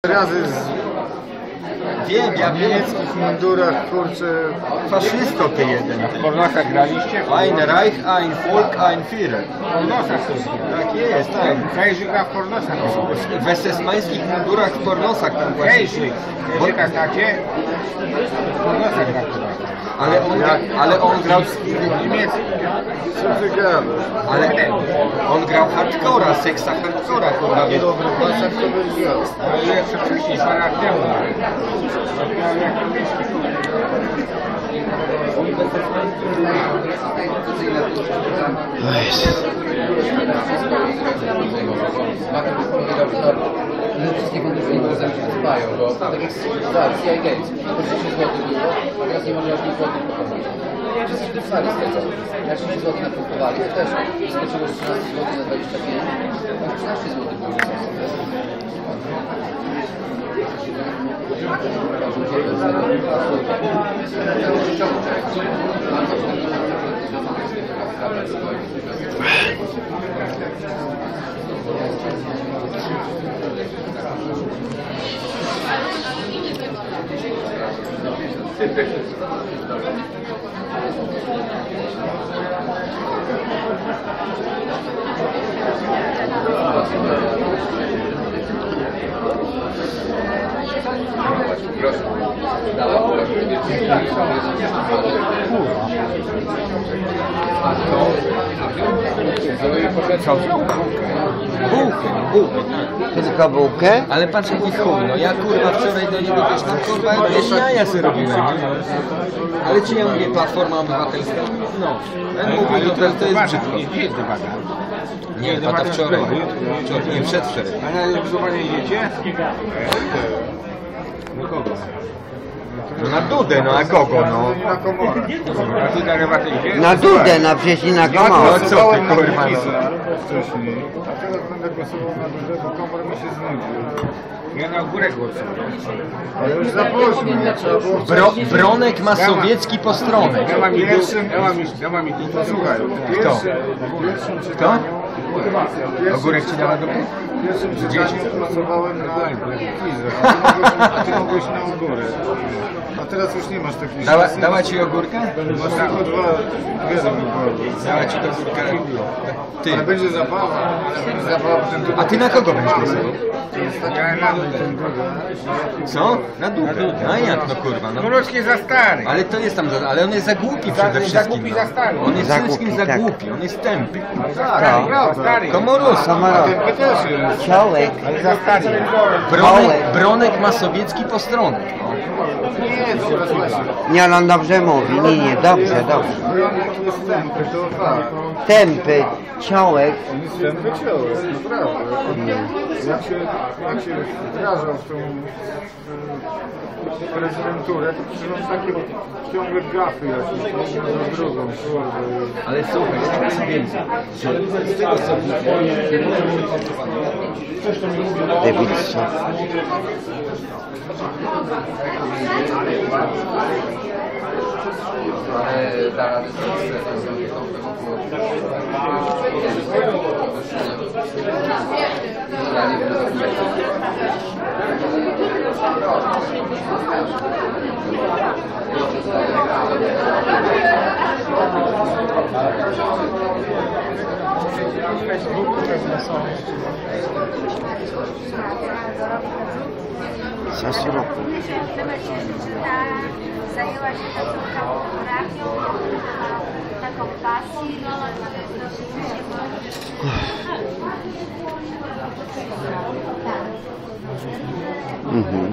Razy Wiem, ja w wiem. niemieckich mundurach, kurczę. Faszysto ty jeden. W pornosach graliście? Ein Reich, ein Volk, ein Führer. W pornosach wszystkie. Tak jest, tak. Hejżyk gra w pornosach. W esesmańskich mundurach w pornosach tam właśnie. Hejżyk. Hejżyka znacie? W pornosach gra w pornosach. Ale on grał Niemiecki. Co ty gadasz? ale on grał hardcora, seksa hardcora, kurwa. W dobrych pasach to byś grał. Ale jeszcze wcześniej, parę lat temu. Wszystkie kondycje imprezami się nazywają, bo tak jak CIA Games, po 10 zł było, a teraz nie można już 5 zł pokonać. Wszyscy się dostali z tego. Jak 6 zł napróbowali, to też skoczyło z 13 zł na 25, a 13 zł było. Tylko bułkę? Ale patrz jaki chuj, no ja kurwa wczoraj do niego też tam kurwa jakieś jaja sobie robiłem, nie? Ale ci ja mówię, Platforma Obywatelska, no. Ja mówię, to jest brzydko. Nie jest debata. Nie, debata wczoraj, nie, przedwczoraj. A na głosowanie idziecie? No kogo? No na Dudę, no a kogo, no? Na komorę. A ty na debatę idziesz? Na Dudę, na wieś i na No komorę. co ty kurwa, no? Wcześniej. A teraz będę głosował na duże, bo komor mi się znudził. Ja na górę głosuję. Ale już za późno, trzeba było wcześniej. Bronek ma sowiecki postronek. Ja mam ich Słuchaj, w pierwszym czytaniu... Ogórek ci dała do W pierwszym czytaniu głosowałem na Kizę, a ty mogłeś na ogórę. A teraz już nie masz takich szansy. Dała ci ogórkę? Masz tylko dwie wybory. Dała ci do ogórka. Ty. Ale będzie zabawa. Zabawa potem A ty na kogo będziesz głosował? Ja na Co? Na Dudę. A jak no kurwa, no. Komorowski jest za stary. Ale to jest tam, ale on jest za głupi przede wszystkim. Za głupi, no. za stary. On jest Za przede wszystkim głupi, za tak. głupi, on jest tępy. Stary, stary. Komorowski. Ty też jest. Ciołek. Ale za stary. Bronek ma sowiecki postronek. No. Nie, dobra, słuchaj. Nie, ale on dobrze mówi. Nie, dobrze, dobrze. Bronek jest tępy, to fakt. Tępy, ciołek. On jest tępy ciołek, naprawdę. Jak się wdrażał w tą prezydenturę, to przecież on takie ciągle gafy jakieś, za drugą, kurde. Ale słuchaj, ja ci więcej, że z tego co widzę, Dewictwo. Ale da radę sobie Sos ruchu. Zajęła się taką fotografią, taką pasją. Mhm.